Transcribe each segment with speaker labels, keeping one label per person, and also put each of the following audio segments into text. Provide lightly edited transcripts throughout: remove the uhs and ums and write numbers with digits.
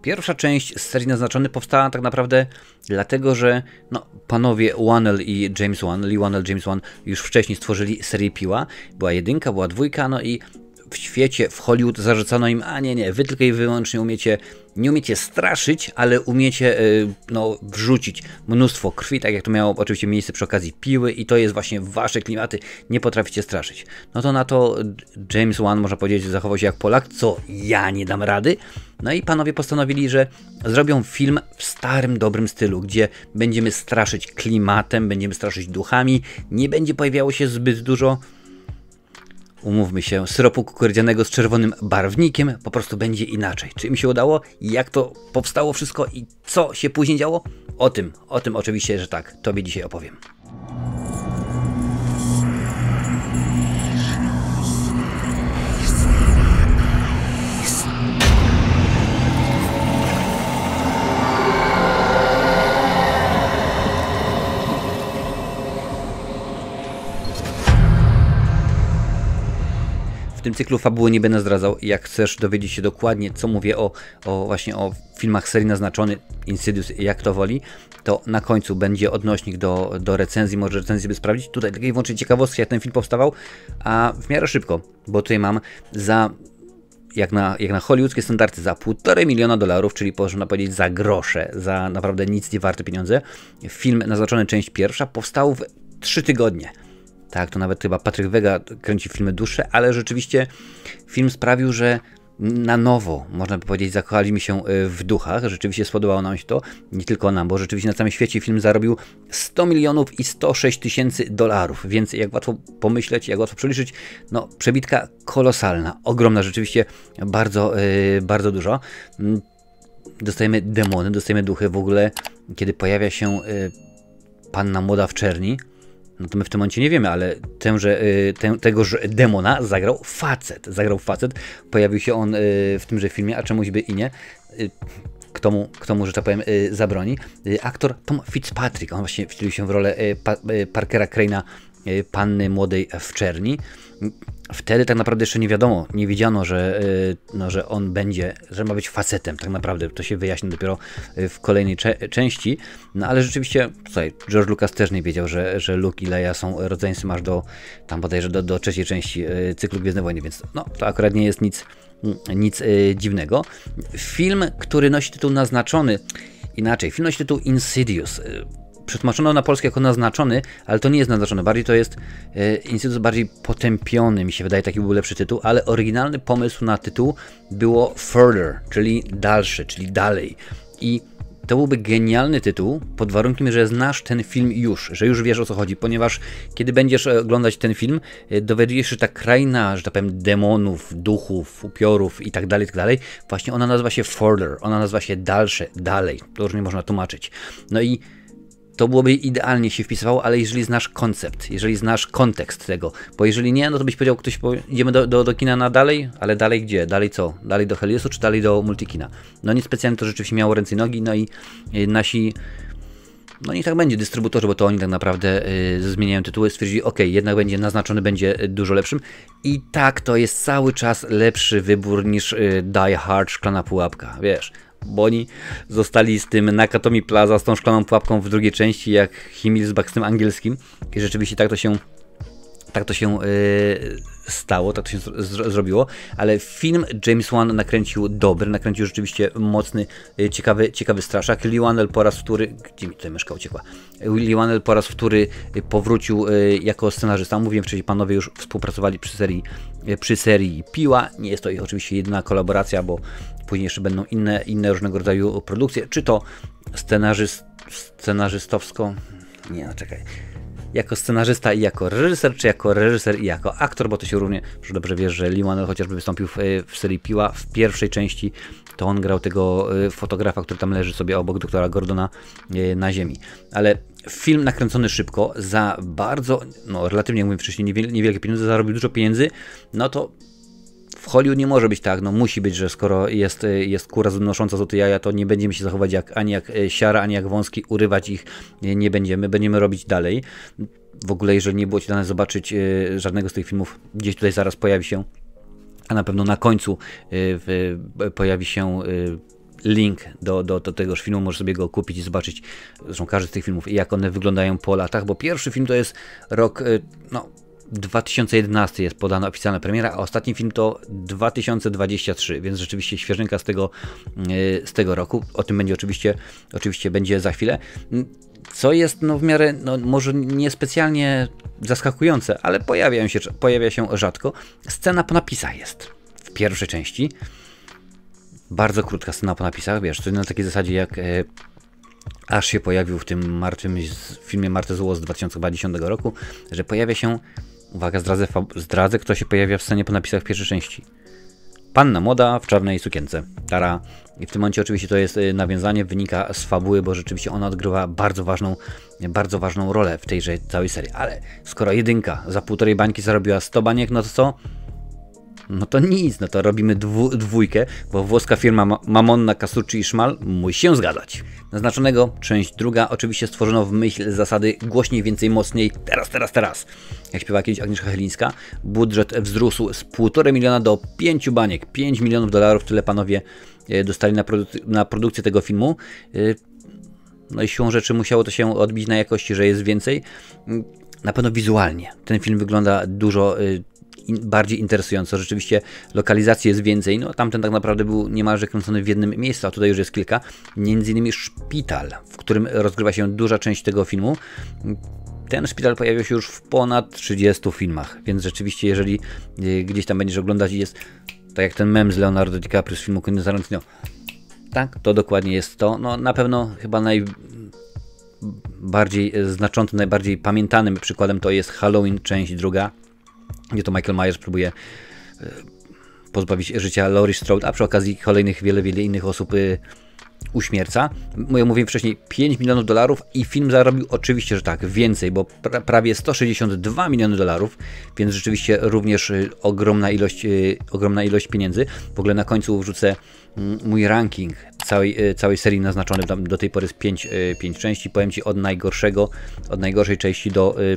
Speaker 1: Pierwsza część z serii Naznaczony powstała tak naprawdę dlatego, że no, panowie Whannell i James Wan, Lee Whannell, James Wan już wcześniej stworzyli serię Piła. Była jedynka, była dwójka, no i w świecie, w Hollywood zarzucano im, a nie, wy tylko i wyłącznie nie umiecie straszyć, ale umiecie no, wrzucić mnóstwo krwi, tak jak to miało oczywiście miejsce przy okazji Piły i to jest właśnie wasze klimaty, nie potraficie straszyć. No to na to James Wan, można powiedzieć, zachował się jak Polak, co ja nie dam rady. No i panowie postanowili, że zrobią film w starym, dobrym stylu, gdzie będziemy straszyć klimatem, będziemy straszyć duchami, nie będzie pojawiało się zbyt dużo, umówmy się, syropu kukurydzianego z czerwonym barwnikiem, po prostu będzie inaczej. Czy mi się udało? Jak to powstało wszystko i co się później działo? O tym oczywiście, że tak, tobie dzisiaj opowiem. W tym cyklu fabuły nie będę zdradzał. Jak chcesz dowiedzieć się dokładnie, co mówię właśnie o filmach serii Naznaczony, Insidious, jak to woli, to na końcu będzie odnośnik do recenzji, może recenzję sobie sprawdzić. Tutaj takie wyłącznie ciekawostki, jak ten film powstawał, a w miarę szybko, bo tutaj mam jak na hollywoodzkie standardy za $1,5 miliona, czyli można powiedzieć za grosze, za naprawdę nic nie warte pieniądze. Film Naznaczony, część pierwsza, powstał w 3 tygodnie. Tak, to nawet chyba Patryk Wega kręci filmy dłuższe, ale rzeczywiście film sprawił, że na nowo, można by powiedzieć, zakochaliśmy się w duchach. Rzeczywiście spodobało nam się to, nie tylko nam, bo rzeczywiście na całym świecie film zarobił 100 milionów i 106 tysięcy dolarów, więc jak łatwo pomyśleć, jak łatwo przeliczyć, no przebitka kolosalna, ogromna, rzeczywiście bardzo, bardzo dużo. Dostajemy demony, dostajemy duchy, w ogóle kiedy pojawia się panna młoda w czerni, no to my w tym momencie nie wiemy, ale tegoż demona zagrał facet. Pojawił się on w tymże filmie, a czemuś by i nie. Kto mu, że tak powiem, zabroni. Aktor Tom Fitzpatrick, on właśnie wcielił się w rolę Parkera Crane'a, panny młodej w czerni. Wtedy tak naprawdę jeszcze nie wiedziano, że on że ma być facetem, tak naprawdę. To się wyjaśni dopiero w kolejnej części. No ale rzeczywiście, tutaj George Lucas też nie wiedział, że Luke i Leia są rodzeństwem aż tam bodajże do trzeciej części cyklu Gwiezdne Wojny, więc no, to akurat nie jest nic dziwnego. Film, który nosi tytuł Naznaczony, inaczej, film nosi tytuł Insidious. Przetłumaczono na polskie jako Naznaczony, ale to nie jest Naznaczony, bardziej to jest Insidious bardziej potępiony, mi się wydaje, taki był lepszy tytuł, ale oryginalny pomysł na tytuł było Further, czyli dalszy, czyli dalej. I to byłby genialny tytuł, pod warunkiem, że znasz ten film że już wiesz, o co chodzi, ponieważ kiedy będziesz oglądać ten film, dowiadujesz się, że ta kraina, że tak powiem, demonów, duchów, upiorów i tak dalej, właśnie ona nazywa się Further, ona nazywa się dalsze, dalej, to już nie można tłumaczyć. No i to byłoby idealnie się wpisywało, ale jeżeli znasz koncept, jeżeli znasz kontekst tego, bo jeżeli nie, no to byś powiedział, idziemy do kina na dalej, ale dalej gdzie? Dalej co? Dalej do Heliosu, czy dalej do Multikina? No nic specjalnie, to rzeczywiście miało ręce i nogi, no i nasi, no niech tak będzie, dystrybutorzy, bo to oni tak naprawdę zmieniają tytuły, stwierdzili, ok, jednak Naznaczony będzie dużo lepszym i tak, to jest cały czas lepszy wybór niż Die Hard, Szklana Pułapka, wiesz. Bo oni zostali z tym Nakatomi Plaza, z tą szklaną pułapką w drugiej części, jak Himmelsbach z tym angielskim. I rzeczywiście tak to się stało, tak to się zrobiło. Ale film James Wan nakręcił rzeczywiście mocny, ciekawy straszak. Lee Whannell po raz wtóry, gdzie mi tutaj myszka uciekła? Lee Whannell po raz wtóry powrócił jako scenarzysta. Mówiłem wcześniej, panowie już współpracowali przy serii Piła. Nie jest to ich oczywiście jedyna kolaboracja, bo później jeszcze będą inne różnego rodzaju produkcje, czy to scenarzystowsko, nie no czekaj, jako scenarzysta i jako reżyser, czy jako reżyser i jako aktor, bo to się równie, że dobrze wiesz, że Lee Whannell chociażby wystąpił w serii Piła, w pierwszej części to on grał tego fotografa, który tam leży sobie obok doktora Gordona na ziemi, ale film nakręcony szybko, za bardzo, no relatywnie jak mówiłem wcześniej, niewielkie pieniądze, zarobił dużo pieniędzy, no to w Hollywood nie może być tak, no musi być, że skoro jest kura znosząca złote jaja, to nie będziemy się zachować ani jak siara, ani jak wąski, urywać ich nie będziemy robić dalej. W ogóle, jeżeli nie było ci dane zobaczyć żadnego z tych filmów, gdzieś tutaj zaraz pojawi się, a na pewno na końcu pojawi się link do tegoż filmu, możesz sobie go kupić i zobaczyć, zresztą każdy z tych filmów, jak one wyglądają po latach, bo pierwszy film to jest rok, 2011 jest podana oficjalna premiera, a ostatni film to 2023, więc rzeczywiście świeżynka z tego roku. O tym będzie oczywiście będzie za chwilę. Co jest w miarę, może niespecjalnie zaskakujące, ale pojawia się rzadko. Scena po napisach jest w pierwszej części. Bardzo krótka scena po napisach, wiesz, to na takiej zasadzie jak aż się pojawił w tym filmie Marty Zło z 2010 roku, że pojawia się, uwaga, zdradzę, kto się pojawia w scenie po napisach w pierwszej części. Panna młoda w czarnej sukience. Tara. I w tym momencie oczywiście to jest nawiązanie, wynika z fabuły, bo rzeczywiście ona odgrywa bardzo ważną rolę w tejże całej serii. Ale skoro jedynka za 1,5 bańki zarobiła 100 baniek, no to co? No to nic, no to robimy dwójkę, bo włoska firma Mamonna, Casucci i Szmal musi się zgadzać. Naznaczonego, część druga, oczywiście stworzono w myśl zasady głośniej, więcej, mocniej, teraz. Jak śpiewa kiedyś Agnieszka Chylińska, budżet wzrósł z 1,5 miliona do 5 baniek, $5 milionów, tyle panowie dostali na produkcję tego filmu. No i siłą rzeczy musiało to się odbić na jakości, że jest więcej. Na pewno wizualnie ten film wygląda dużo bardziej interesująco. Rzeczywiście lokalizacji jest więcej. No tamten tak naprawdę był niemalże kręcony w jednym miejscu, a tutaj już jest kilka. Między innymi szpital, w którym rozgrywa się duża część tego filmu. Ten szpital pojawił się już w ponad 30 filmach, więc rzeczywiście jeżeli gdzieś tam będziesz oglądać i jest tak jak ten mem z Leonardo DiCaprio z filmu Quentin Tarantino, tak, to dokładnie jest to. No na pewno chyba najbardziej znaczącym, najbardziej pamiętanym przykładem to jest Halloween, część druga, gdzie to Michael Myers próbuje pozbawić życia Laurie Strode, a przy okazji kolejnych wiele innych osób uśmierca. Jak mówiłem wcześniej, $5 milionów i film zarobił oczywiście, że tak, więcej, bo prawie $162 miliony, więc rzeczywiście również ogromna ilość pieniędzy. W ogóle na końcu wrzucę mój ranking całej serii naznaczony, do tej pory jest 5 części, powiem Ci od najgorszej części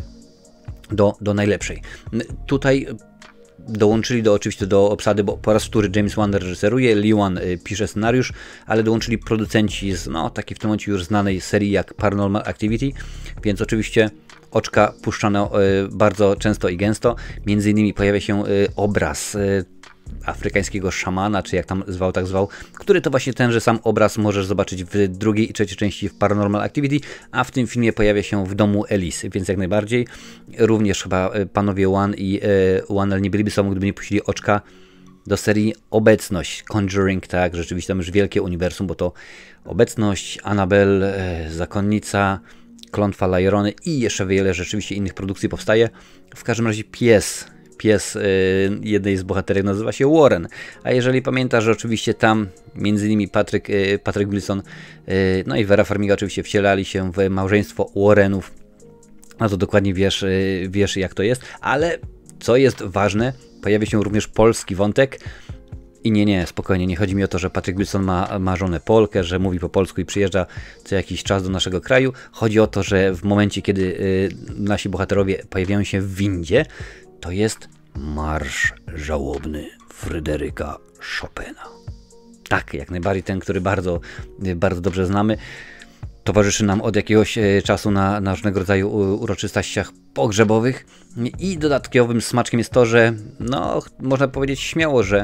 Speaker 1: do najlepszej. Tutaj dołączyli oczywiście do obsady, bo po raz wtóry James Wan reżyseruje, Lee Wan pisze scenariusz, ale dołączyli producenci z takiej w tym momencie już znanej serii jak Paranormal Activity, więc oczywiście oczka puszczano bardzo często i gęsto. Między innymi pojawia się obraz afrykańskiego szamana, czy jak tam zwał, tak zwał, który to właśnie tenże sam obraz możesz zobaczyć w drugiej i trzeciej części w Paranormal Activity, a w tym filmie pojawia się w domu Elise, więc jak najbardziej. Również chyba panowie Wan i Wanel nie byliby sobą, gdyby nie puścili oczka do serii Obecność, Conjuring, tak, rzeczywiście tam już wielkie uniwersum, bo to Obecność, Annabelle, Zakonnica, Klątwa La Llorony i jeszcze wiele rzeczywiście innych produkcji powstaje. W każdym razie pies jednej z bohaterek nazywa się Warren, a jeżeli pamiętasz, że oczywiście tam między innymi Patrick Wilson no i Vera Farmiga oczywiście wcielali się w małżeństwo Warrenów, no to dokładnie wiesz jak to jest, ale co jest ważne, pojawia się również polski wątek i nie, spokojnie, nie chodzi mi o to, że Patrick Wilson ma żonę Polkę, że mówi po polsku i przyjeżdża co jakiś czas do naszego kraju. Chodzi o to, że w momencie, kiedy nasi bohaterowie pojawiają się w windzie, to jest marsz żałobny Fryderyka Chopina. Tak, jak najbardziej ten, który bardzo dobrze znamy. Towarzyszy nam od jakiegoś czasu na różnego rodzaju uroczystościach pogrzebowych. I dodatkowym smaczkiem jest to, że można powiedzieć śmiało, że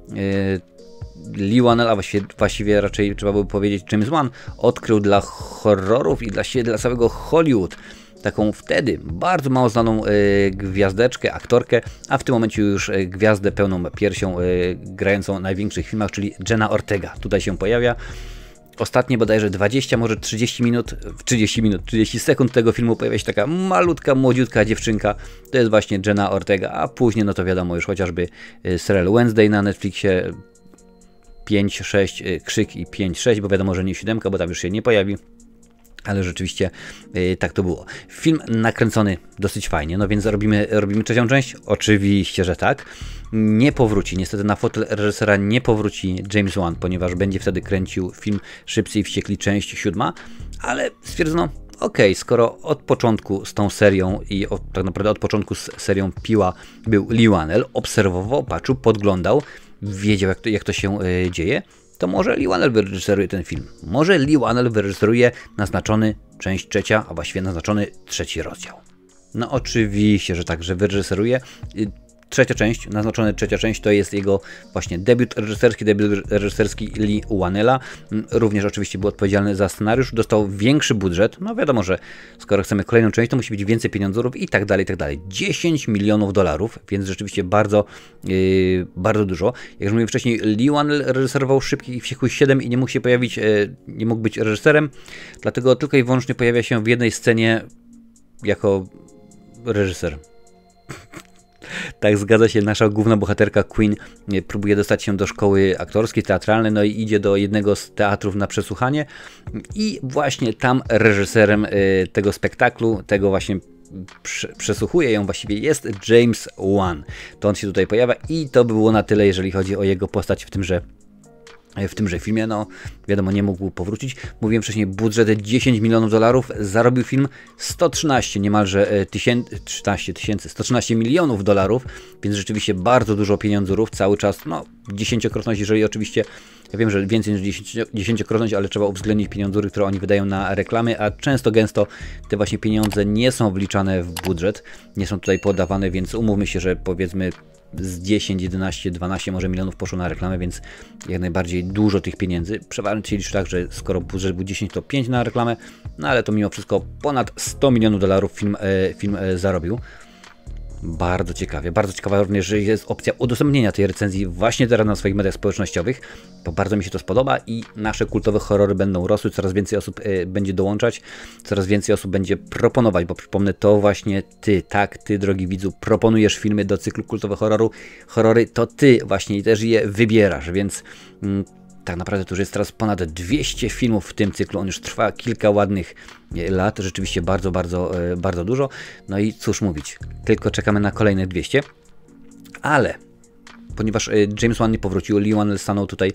Speaker 1: Lee Wanel, a właściwie raczej trzeba by powiedzieć James Wan, odkrył dla horrorów i dla całego Hollywood taką wtedy bardzo mało znaną gwiazdeczkę, aktorkę, a w tym momencie już gwiazdę pełną piersią, grającą w największych filmach, czyli Jenna Ortega. Tutaj się pojawia. Ostatnie bodajże 20, może 30 sekund tego filmu pojawia się taka malutka, młodziutka dziewczynka. To jest właśnie Jenna Ortega, a później no to wiadomo już chociażby serial Wednesday na Netflixie 5-6, Krzyk i 5-6, bo wiadomo, że nie 7, bo tam już się nie pojawi. Ale rzeczywiście tak to było. Film nakręcony dosyć fajnie, no więc robimy trzecią część? Oczywiście, że tak. Nie powróci, niestety na fotel reżysera nie powróci James Wan, ponieważ będzie wtedy kręcił film Szybcy i Wściekli, część 7, ale stwierdzono, skoro od początku z tą serią i tak naprawdę od początku z serią Piła był Lee Wanel, obserwował, patrzył, podglądał, wiedział jak to się dzieje, to może Lee Whannell wyreżyseruje ten film. Może Lee Whannell wyreżyseruje naznaczony część trzecia, a właściwie naznaczony trzeci rozdział. No oczywiście, że tak, że wyreżyseruje. Trzecia część, naznaczona trzecia część, to jest jego właśnie debiut reżyserski Lee Whannella. Również oczywiście był odpowiedzialny za scenariusz, dostał większy budżet. No wiadomo, że skoro chcemy kolejną część, to musi być więcej pieniądzów i tak dalej, i tak dalej. 10 milionów dolarów, więc rzeczywiście bardzo, bardzo dużo. Jak już mówiłem wcześniej, Lee Whannell reżyserował Szybkich i Wściekłych 7 i nie mógł się pojawić, nie mógł być reżyserem, dlatego tylko i wyłącznie pojawia się w jednej scenie jako reżyser. Tak, zgadza się, nasza główna bohaterka Queen próbuje dostać się do szkoły aktorskiej, teatralnej, no i idzie do jednego z teatrów na przesłuchanie i właśnie tam reżyserem tego spektaklu, tego właśnie przesłuchuje ją właściwie jest James Wan. To on się tutaj pojawia i to by było na tyle, jeżeli chodzi o jego postać w tymże filmie. No wiadomo, nie mógł powrócić. Mówiłem wcześniej, budżet 10 milionów dolarów, zarobił film 113 niemalże 113 milionów dolarów, więc rzeczywiście bardzo dużo pieniądzów, cały czas, no dziesięciokrotność, jeżeli oczywiście, ja wiem, że więcej niż dziesięciokrotność, ale trzeba uwzględnić pieniądze, które oni wydają na reklamy, a często gęsto te właśnie pieniądze nie są wliczane w budżet, nie są tutaj podawane, więc umówmy się, że powiedzmy z 10, 11, 12 może milionów poszło na reklamę, więc jak najbardziej dużo tych pieniędzy. Przeważnie się liczy tak, że skoro budżet był 10, to 5 na reklamę, no ale to mimo wszystko ponad 100 milionów dolarów film zarobił. Bardzo ciekawie, bardzo ciekawa również, że jest opcja udostępnienia tej recenzji właśnie teraz na swoich mediach społecznościowych, bo bardzo mi się to spodoba i nasze kultowe horrory będą rosły, coraz więcej osób będzie dołączać, coraz więcej osób będzie proponować, bo przypomnę, to właśnie ty, tak, ty drogi widzu, proponujesz filmy do cyklu kultowe horrory, to ty właśnie też je wybierasz, więc tak naprawdę to już jest teraz ponad 200 filmów w tym cyklu, on już trwa kilka ładnych lat, rzeczywiście bardzo, bardzo, bardzo dużo. No i cóż mówić, tylko czekamy na kolejne 200, ale ponieważ James Wan nie powrócił, Lee Whannell stanął tutaj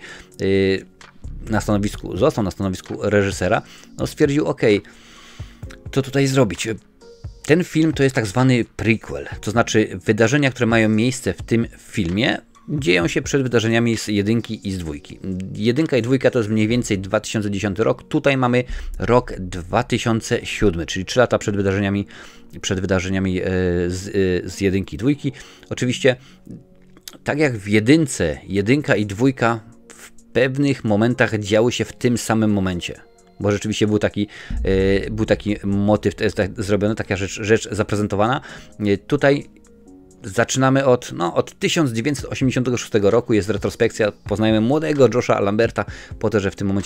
Speaker 1: został na stanowisku reżysera, no stwierdził, ok, co tutaj zrobić? Ten film to jest tak zwany prequel, to znaczy wydarzenia, które mają miejsce w tym filmie, dzieją się przed wydarzeniami z jedynki i z dwójki. Jedynka i dwójka to jest mniej więcej 2010 rok. Tutaj mamy rok 2007, czyli 3 lata przed wydarzeniami z jedynki i dwójki. Oczywiście, tak jak w jedynce, jedynka i dwójka w pewnych momentach działy się w tym samym momencie. Bo rzeczywiście był taki motyw, to jest tak zrobione, taka rzecz zaprezentowana. Tutaj zaczynamy od 1986 roku, jest retrospekcja, poznajemy młodego Josha Lamberta, po to, że w tym momencie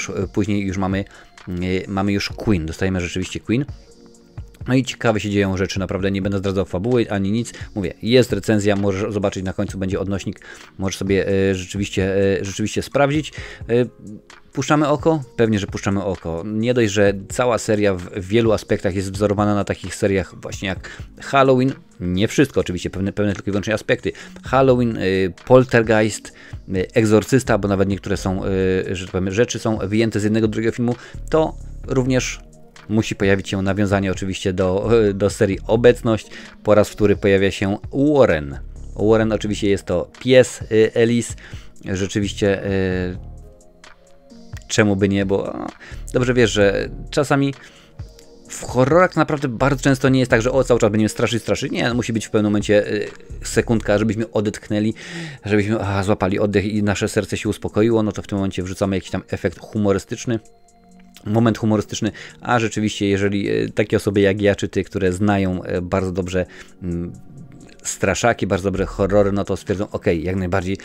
Speaker 1: mamy już Queen, dostajemy rzeczywiście Queen. No i ciekawe się dzieją rzeczy, naprawdę nie będę zdradzał fabuły ani nic. Mówię, jest recenzja, możesz zobaczyć, na końcu będzie odnośnik, możesz sobie rzeczywiście sprawdzić. Puszczamy oko? Pewnie, że puszczamy oko. Nie dość, że cała seria w wielu aspektach jest wzorowana na takich seriach właśnie jak Halloween, nie wszystko oczywiście, pewne tylko i wyłącznie aspekty. Halloween, Poltergeist, Egzorcysta, bo nawet niektóre są, że tak powiem, rzeczy są wyjęte z jednego, drugiego filmu, to również musi pojawić się nawiązanie oczywiście do serii Obecność, po raz wtóry pojawia się Warren. Warren oczywiście jest to pies Ellis, rzeczywiście czemu by nie, bo dobrze wiesz, że czasami w horrorach naprawdę bardzo często nie jest tak, że cały czas będziemy straszyć. Nie, no musi być w pewnym momencie sekundka, żebyśmy odetchnęli, żebyśmy złapali oddech i nasze serce się uspokoiło, no to w tym momencie wrzucamy jakiś tam efekt humorystyczny. Moment humorystyczny, a rzeczywiście jeżeli takie osoby jak ja czy ty, które znają bardzo dobrze straszaki, bardzo dobre horrory, no to stwierdzą, ok, jak najbardziej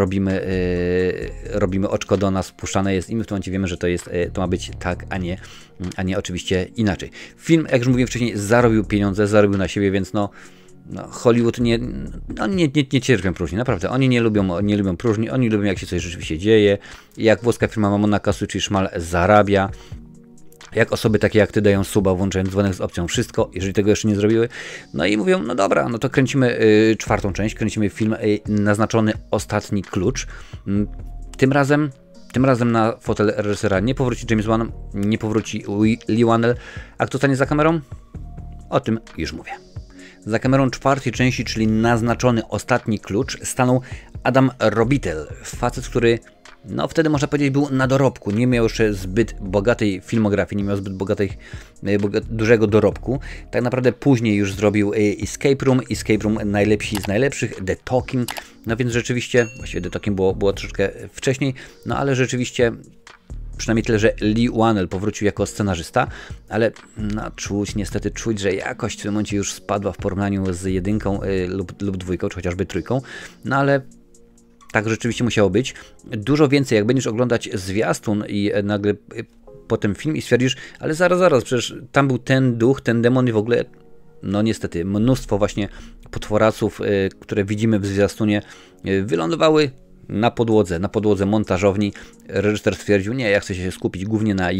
Speaker 1: robimy oczko do nas, puszczane jest i my w tym momencie wiemy, że to ma być tak, a nie oczywiście inaczej. Film, jak już mówiłem wcześniej, zarobił pieniądze, zarobił na siebie, więc Hollywood nie cierpią próżni, naprawdę. Oni nie lubią próżni, oni lubią, jak się coś rzeczywiście dzieje, jak włoska firma Mamona Kasuchi Szmal zarabia, jak osoby takie jak ty dają suba, włączając dzwonek z opcją wszystko, jeżeli tego jeszcze nie zrobiły. No i mówią, no dobra, no to kręcimy czwartą część, kręcimy film naznaczony Ostatni Klucz. Tym razem na fotel reżysera nie powróci James Wan, nie powróci Lee Whannell. A kto stanie za kamerą? O tym już mówię. Za kamerą czwartej części, czyli naznaczony Ostatni Klucz, stanął Adam Robitel. Facet, który no wtedy można powiedzieć był na dorobku, nie miał jeszcze zbyt bogatej filmografii, nie miał zbyt dużego dorobku. Tak naprawdę później już zrobił Escape Room najlepsi z najlepszych, The Talking, no więc rzeczywiście, właściwie The Talking było troszeczkę wcześniej, no ale rzeczywiście przynajmniej tyle, że Lee Whannell powrócił jako scenarzysta, ale no, niestety czuć, że jakość w tym momencie już spadła w porównaniu z jedynką lub dwójką, czy chociażby trójką, no ale tak rzeczywiście musiało być. Dużo więcej, jak będziesz oglądać zwiastun i nagle potem film i stwierdzisz, ale zaraz, przecież tam był ten duch, ten demon i w ogóle, no niestety, mnóstwo właśnie potworaców, które widzimy w zwiastunie, wylądowały na podłodze montażowni. Reżyser stwierdził, nie, ja chcę się skupić głównie na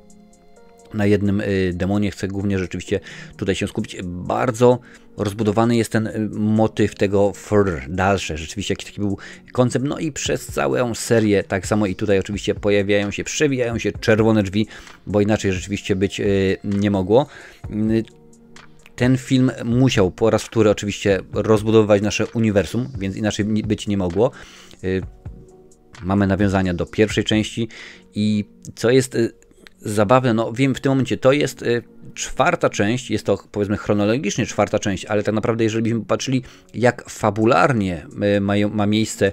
Speaker 1: jednym demonie, chcę głównie rzeczywiście tutaj się skupić. Bardzo rozbudowany jest ten motyw tego further, dalsze, rzeczywiście jakiś taki był koncept, no i przez całą serię, tak samo i tutaj oczywiście przewijają się czerwone drzwi, bo inaczej rzeczywiście być nie mogło. Ten film musiał po raz wtóry oczywiście rozbudowywać nasze uniwersum, więc inaczej być nie mogło. Mamy nawiązania do pierwszej części i co jest zabawne, no wiem w tym momencie, to jest czwarta część, jest to powiedzmy chronologicznie czwarta część, ale tak naprawdę jeżeli byśmy popatrzyli jak fabularnie ma miejsce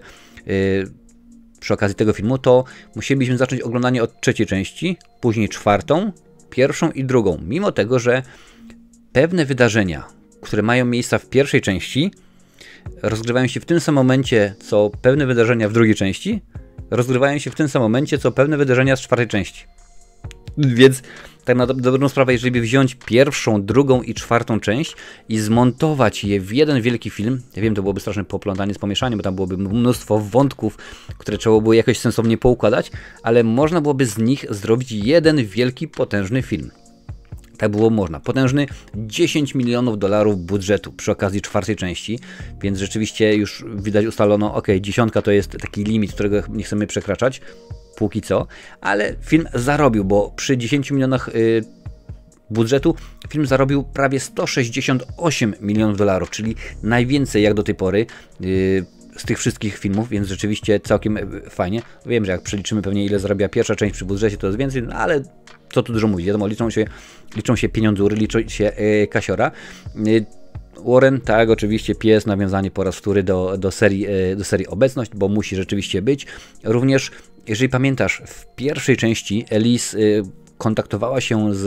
Speaker 1: przy okazji tego filmu, to musielibyśmy zacząć oglądanie od trzeciej części, później czwartą, pierwszą i drugą, mimo tego, że pewne wydarzenia, które mają miejsca w pierwszej części, rozgrywają się w tym samym momencie, co pewne wydarzenia w drugiej części, rozgrywają się w tym samym momencie, co pewne wydarzenia z czwartej części. Więc tak na dobrą sprawę, jeżeli by wziąć pierwszą, drugą i czwartą część i zmontować je w jeden wielki film, ja wiem, to byłoby straszne poplątanie z pomieszaniem, bo tam byłoby mnóstwo wątków, które trzeba było jakoś sensownie poukładać, ale można byłoby z nich zrobić jeden wielki, potężny film. Tak było można. Potężny $10 milionów budżetu przy okazji czwartej części, więc rzeczywiście już widać ustalono, ok, 10 to jest taki limit, którego nie chcemy przekraczać, póki co, ale film zarobił, bo przy 10 milionach budżetu film zarobił prawie $168 milionów, czyli najwięcej jak do tej pory z tych wszystkich filmów, więc rzeczywiście całkiem fajnie. Wiem, że jak przeliczymy pewnie ile zarabia pierwsza część przy budżecie, to jest więcej, no ale co tu dużo mówić, wiadomo, liczą się pieniądzury, liczą się kasiora. Warren, tak, oczywiście pies, nawiązanie po raz wtóry do serii Obecność, bo musi rzeczywiście być. Również, jeżeli pamiętasz, w pierwszej części Elise kontaktowała się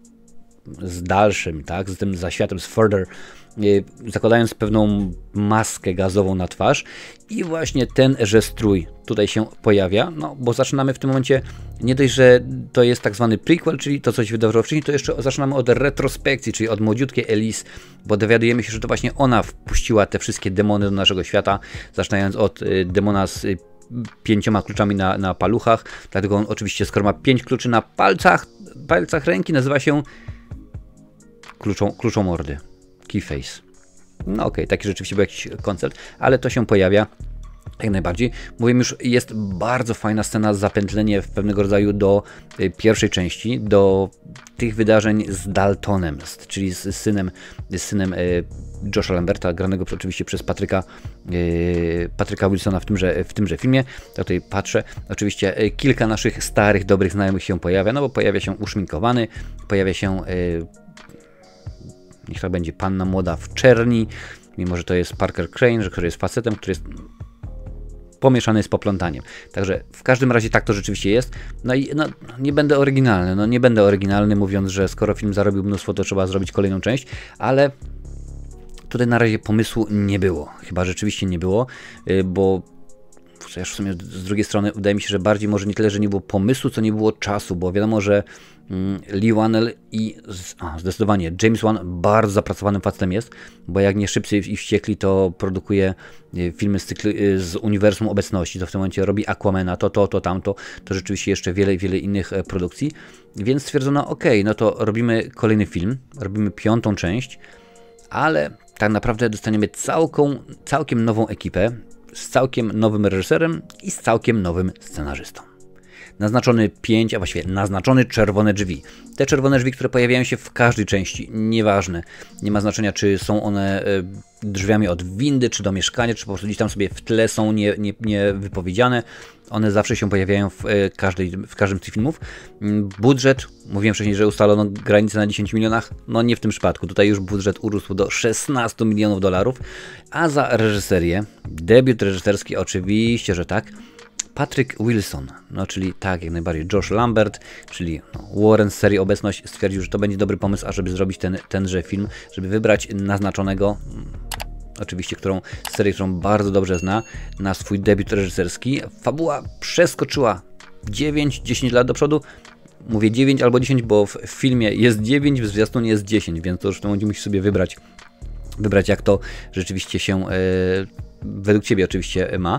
Speaker 1: z dalszym, tak, z tym zaświatem, z Further, zakładając pewną maskę gazową na twarz i właśnie tenże strój tutaj się pojawia, no bo zaczynamy w tym momencie nie dość, że to jest tak zwany prequel, czyli to, co się wydarzyło wcześniej, to jeszcze zaczynamy od retrospekcji, czyli od młodziutkiej Elise, bo dowiadujemy się, że to właśnie ona wpuściła te wszystkie demony do naszego świata, zaczynając od demona z 5 kluczami na paluchach, dlatego on oczywiście, skoro ma 5 kluczy na palcach ręki, nazywa się kluczą mordy. Keyface. No okej, taki rzeczywiście był jakiś koncept, ale to się pojawia jak najbardziej. Mówię już, jest bardzo fajna scena, zapętlenie w pewnego rodzaju do pierwszej części, do tych wydarzeń z Daltonem, czyli z synem Josha Lamberta, granego oczywiście przez Patryka Wilsona w tymże filmie. Tutaj patrzę, oczywiście kilka naszych starych, dobrych znajomych się pojawia, no bo pojawia się uszminkowany, pojawia się niech tak będzie panna młoda w czerni, mimo że to jest Parker Crane, który jest facetem, który jest pomieszany z poplątaniem. Także w każdym razie tak to rzeczywiście jest. No i no, nie będę oryginalny, mówiąc, że skoro film zarobił mnóstwo, to trzeba zrobić kolejną część, ale tutaj na razie pomysłu nie było. Chyba rzeczywiście nie było, bo w sumie z drugiej strony wydaje mi się, że bardziej może nie tyle, że nie było pomysłu, co nie było czasu, bo wiadomo, że Lee Whannell i zdecydowanie James Wan bardzo zapracowanym facetem jest, bo jak nie Szybcy i Wściekli, to produkuje filmy z uniwersum Obecności, to w tym momencie robi Aquamana, tamto, to rzeczywiście jeszcze wiele innych produkcji, więc stwierdzono, ok, no to robimy kolejny film, robimy 5. część, ale tak naprawdę dostaniemy całkiem nową ekipę, z całkiem nowym reżyserem i z całkiem nowym scenarzystą. naznaczony 5, a właściwie naznaczony czerwone drzwi. Te czerwone drzwi, które pojawiają się w każdej części, nieważne, nie ma znaczenia, czy są one drzwiami od windy, czy do mieszkania, czy po prostu gdzieś tam sobie w tle są niewypowiedziane. One zawsze się pojawiają w każdym z tych filmów. Budżet, mówiłem wcześniej, że ustalono granicę na 10 milionach, no nie w tym przypadku. Tutaj już budżet urósł do 16 milionów dolarów, a za reżyserię, debiut reżyserski oczywiście, że tak, Patrick Wilson, no czyli tak, jak najbardziej Josh Lambert, czyli Warren z serii Obecność stwierdził, że to będzie dobry pomysł, ażeby zrobić tenże film, żeby wybrać naznaczonego, oczywiście serię, którą bardzo dobrze zna, na swój debiut reżyserski. Fabuła przeskoczyła 9-10 lat do przodu. Mówię 9 albo 10, bo w filmie jest 9, w zwiastunie jest 10, więc to już w tym momencie musisz sobie wybrać jak to rzeczywiście się według Ciebie oczywiście ma.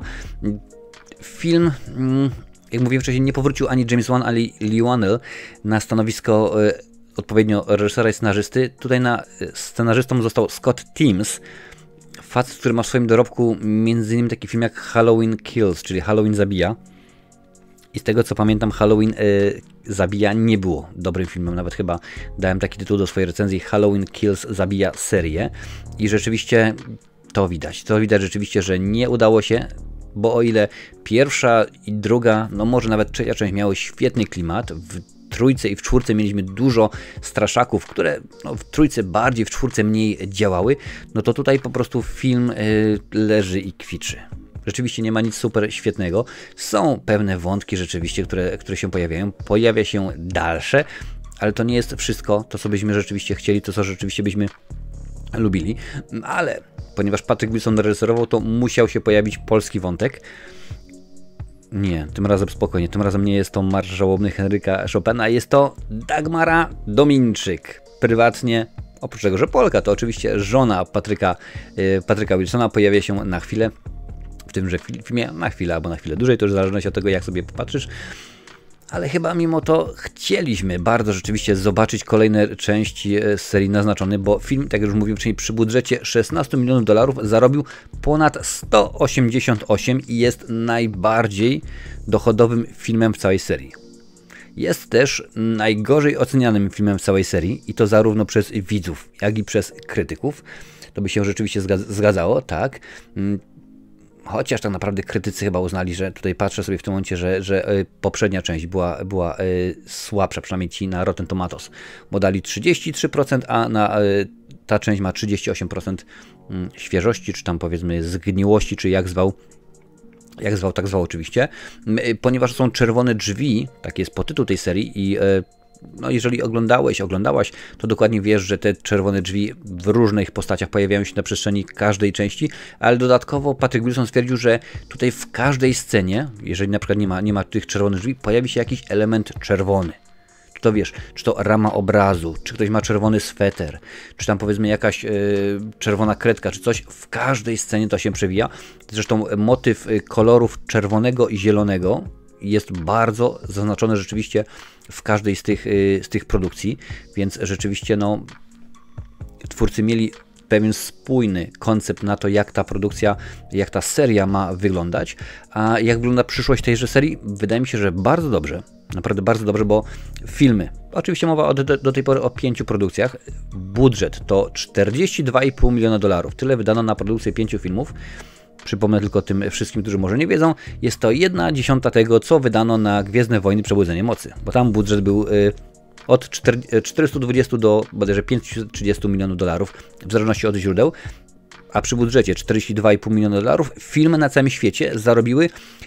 Speaker 1: Film, jak mówiłem wcześniej, nie powrócił ani James Wan, ani Lee Whannell na stanowisko odpowiednio reżysera i scenarzysty. Tutaj scenarzystą został Scott Teems, facet, który ma w swoim dorobku m.in. taki film jak Halloween Kills, czyli Halloween zabija. I z tego co pamiętam, Halloween zabija nie było dobrym filmem, nawet chyba dałem taki tytuł do swojej recenzji, Halloween Kills zabija serię. I rzeczywiście to widać rzeczywiście, że nie udało się, bo o ile pierwsza i druga, no może nawet trzecia część miały świetny klimat, w trójce i w czwórce mieliśmy dużo straszaków, które w trójce bardziej, w czwórce mniej działały, no to tutaj po prostu film leży i kwiczy. Rzeczywiście nie ma nic super świetnego. Są pewne wątki rzeczywiście, które się pojawiają. Pojawia się dalsze, ale to nie jest wszystko, to co byśmy rzeczywiście chcieli, to co rzeczywiście byśmy lubili. Ale ponieważ Patrick Wilson reżyserował, to musiał się pojawić polski wątek. Nie, tym razem spokojnie, tym razem nie jest to marsz żałobny Henryka Chopina, jest to Dagmara Dominczyk. Prywatnie, oprócz tego, że Polka, to oczywiście żona Patryka Wilsona pojawia się na chwilę w tymże filmie, na chwilę albo na chwilę dłużej, to już zależy od tego, jak sobie popatrzysz. Ale chyba mimo to chcieliśmy bardzo rzeczywiście zobaczyć kolejne części serii naznaczonej, bo film, tak jak już mówiłem wcześniej, przy budżecie 16 milionów dolarów zarobił ponad 188 i jest najbardziej dochodowym filmem w całej serii. Jest też najgorzej ocenianym filmem w całej serii i to zarówno przez widzów, jak i przez krytyków. To by się rzeczywiście zgadzało, tak. Chociaż tak naprawdę krytycy chyba uznali, że tutaj patrzę sobie w tym momencie, że poprzednia część była słabsza, przynajmniej ci na Rotten Tomatoes, bo dali 33%, a ta część ma 38% świeżości, czy tam powiedzmy zgniłości, czy jak zwał, tak zwał oczywiście. Ponieważ są czerwone drzwi, taki jest podtytuł tej serii i no jeżeli oglądałaś, to dokładnie wiesz, że te czerwone drzwi w różnych postaciach pojawiają się na przestrzeni każdej części, ale dodatkowo Patrick Wilson stwierdził, że tutaj w każdej scenie, jeżeli na przykład nie ma tych czerwonych drzwi, pojawi się jakiś element czerwony. Czy to wiesz, czy to rama obrazu, czy ktoś ma czerwony sweter, czy tam powiedzmy jakaś czerwona kredka, czy coś, w każdej scenie to się przewija. Zresztą motyw kolorów czerwonego i zielonego jest bardzo zaznaczony rzeczywiście w każdej z tych produkcji, więc rzeczywiście no, twórcy mieli pewien spójny koncept na to, jak ta produkcja, jak ta seria ma wyglądać, a jak wygląda przyszłość tejże serii, wydaje mi się, że bardzo dobrze, naprawdę bardzo dobrze, bo filmy, oczywiście mowa do tej pory o 5 produkcjach, budżet to 42,5 miliona dolarów, tyle wydano na produkcję 5 filmów. Przypomnę tylko tym wszystkim, którzy może nie wiedzą, jest to 1/10 tego, co wydano na Gwiezdne Wojny Przebudzenie Mocy, bo tam budżet był od 420 do bodajże 530 milionów dolarów, w zależności od źródeł, a przy budżecie 42,5 miliona dolarów filmy na całym świecie zarobiły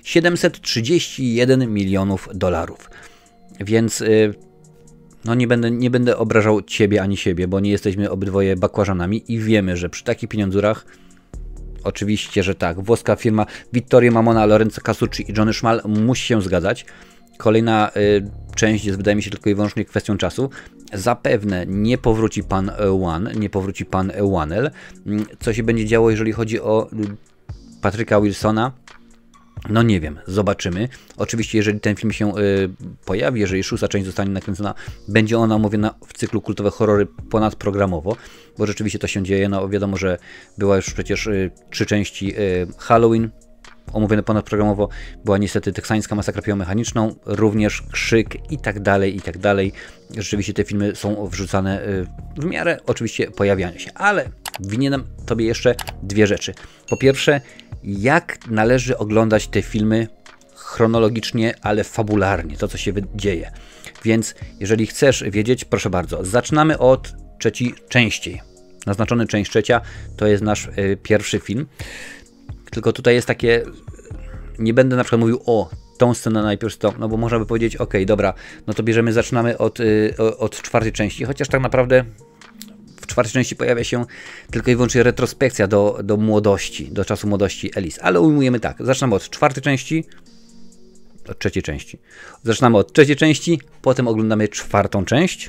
Speaker 1: 731 milionów dolarów. Więc no nie będę obrażał Ciebie ani siebie, bo nie jesteśmy obydwoje bakłażanami i wiemy, że przy takich pieniądzurach oczywiście, że tak. Włoska firma Vittorio Mamona, Lorenzo Casucci i Johnny Szmal musi się zgadzać. Kolejna część jest, wydaje mi się, tylko i wyłącznie kwestią czasu. Zapewne nie powróci pan Wan, nie powróci pan Whannell. Co się będzie działo, jeżeli chodzi o Patricka Wilsona? No nie wiem, zobaczymy. Oczywiście, jeżeli ten film się pojawi, jeżeli 6. część zostanie nakręcona, będzie ona omówiona w cyklu kultowe horrory ponadprogramowo, bo rzeczywiście to się dzieje. No wiadomo, że była już przecież 3 części Halloween, omówione ponadprogramowo, była niestety teksańska masakra piłomechaniczną, również Krzyk i tak dalej, i tak dalej. Rzeczywiście te filmy są wrzucane w miarę oczywiście pojawiania się, ale winienem Tobie jeszcze dwie rzeczy. Po pierwsze, jak należy oglądać te filmy chronologicznie, ale fabularnie, to co się dzieje. Więc jeżeli chcesz wiedzieć, proszę bardzo, zaczynamy od trzeciej części. Naznaczony część trzecia to jest nasz pierwszy film. Tylko tutaj jest takie, nie będę na przykład mówił o tą scenę najpierw to, no bo można by powiedzieć, ok, dobra, no to zaczynamy od czwartej części, chociaż tak naprawdę w czwartej części pojawia się tylko i wyłącznie retrospekcja do młodości, do czasu młodości Alice, ale ujmujemy tak, zaczynamy od czwartej części, od trzeciej części. Zaczynamy od trzeciej części, potem oglądamy czwartą część,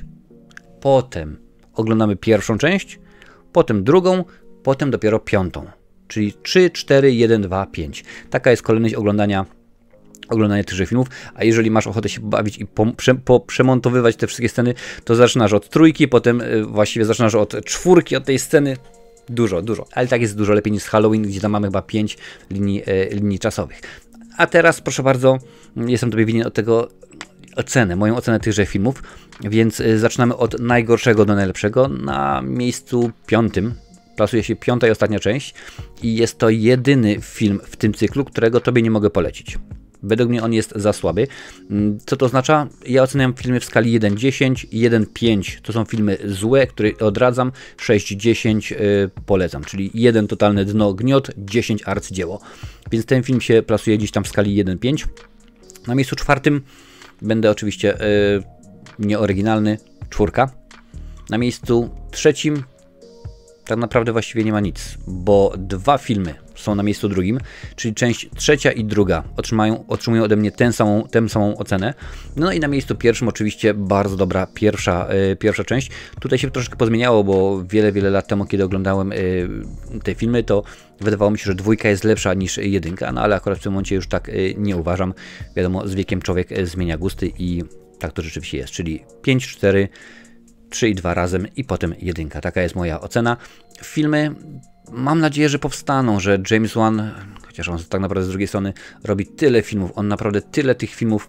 Speaker 1: potem oglądamy pierwszą część, potem drugą, potem dopiero piątą. Czyli 3, 4, 1, 2, 5. Taka jest kolejność oglądania tychże filmów, a jeżeli masz ochotę się bawić i przemontowywać te wszystkie sceny, to zaczynasz od trójki, potem właściwie zaczynasz od czwórki, od tej sceny. Dużo, ale tak jest dużo lepiej niż Halloween, gdzie tam mamy chyba 5 linii czasowych. A teraz, proszę bardzo, jestem Tobie winien od tego moją ocenę tychże filmów, więc zaczynamy od najgorszego do najlepszego. Na miejscu 5 plasuje się piąta i ostatnia część i jest to jedyny film w tym cyklu, którego Tobie nie mogę polecić. Według mnie on jest za słaby. Co to oznacza? Ja oceniam filmy w skali 1-10, 1-5 to są filmy złe, które odradzam, 6-10 polecam, czyli 1 totalne dno, gniot, 10 arcydzieło. Więc ten film się plasuje gdzieś tam w skali 1-5. Na miejscu czwartym będę oczywiście nieoryginalny, 4. Na miejscu trzecim tak naprawdę właściwie nie ma nic, bo 2 filmy są na miejscu drugim, czyli część trzecia i druga otrzymują ode mnie tę samą ocenę. No i na miejscu pierwszym oczywiście bardzo dobra pierwsza część. Tutaj się troszkę pozmieniało, bo wiele lat temu, kiedy oglądałem te filmy, to wydawało mi się, że 2 jest lepsza niż 1, no ale akurat w tym momencie już tak nie uważam. Wiadomo, z wiekiem człowiek zmienia gusty i tak to rzeczywiście jest, czyli 5, 4, 3 i 2 razem i potem 1. Taka jest moja ocena. Filmy, mam nadzieję, że powstaną, że James Wan, chociaż on tak naprawdę z drugiej strony robi tyle filmów, on naprawdę tyle tych filmów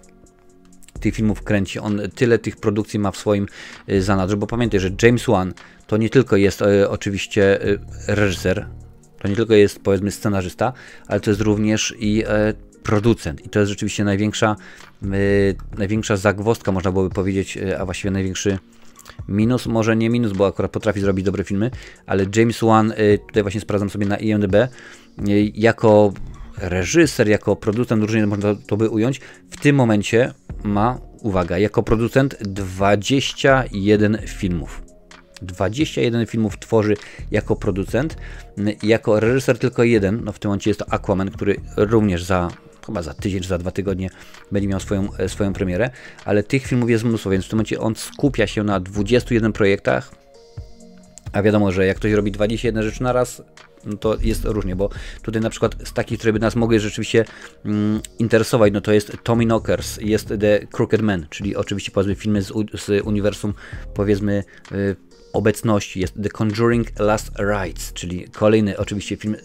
Speaker 1: kręci, on tyle tych produkcji ma w swoim zanadrzu, bo pamiętaj, że James Wan to nie tylko jest oczywiście reżyser, to nie tylko jest, powiedzmy, scenarzysta, ale to jest również i producent. I to jest rzeczywiście największa zagwozdka, można byłoby powiedzieć, a właściwie największy minus, może nie minus, bo akurat potrafi zrobić dobre filmy, ale James Wan, tutaj właśnie sprawdzam sobie na IMDb, jako reżyser, jako producent, różnie można to by ująć, w tym momencie ma, uwaga, jako producent 21 filmów. 21 filmów tworzy jako producent, jako reżyser tylko 1, no w tym momencie jest to Aquaman, który również chyba za tydzień czy za 2 tygodnie będzie miał swoją premierę, ale tych filmów jest mnóstwo, więc w tym momencie on skupia się na 21 projektach, a wiadomo, że jak ktoś robi 21 rzeczy na raz, no to jest różnie, bo tutaj na przykład z takich, które by nas mogły rzeczywiście interesować, no to jest Tommyknockers, jest The Crooked Man, czyli oczywiście powiedzmy filmy z uniwersum, powiedzmy obecności, jest The Conjuring Last Rites, czyli kolejny oczywiście film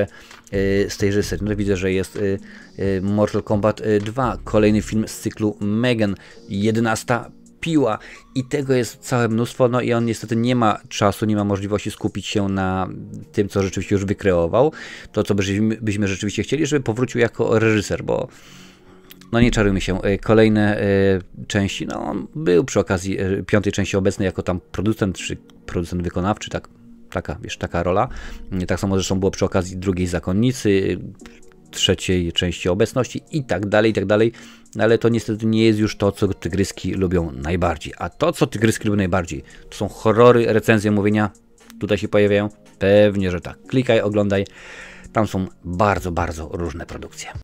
Speaker 1: z tejże serii. No widzę, że jest Mortal Kombat 2, kolejny film z cyklu Megan, 11 piła i tego jest całe mnóstwo, no i on niestety nie ma czasu, nie ma możliwości skupić się na tym, co rzeczywiście już wykreował, to co byśmy rzeczywiście chcieli, żeby powrócił jako reżyser, bo no nie czarujmy się, kolejne części, no on był przy okazji 5. części obecny jako tam producent, czy producent wykonawczy, taka rola. Tak samo zresztą było przy okazji 2. Zakonnicy, 3. części obecności i tak dalej, no ale to niestety nie jest już to, co tygryski lubią najbardziej. A to, co tygryski lubią najbardziej, to są horrory, recenzje, mówienia, tutaj się pojawiają? Pewnie, że tak. Klikaj, oglądaj, tam są bardzo różne produkcje.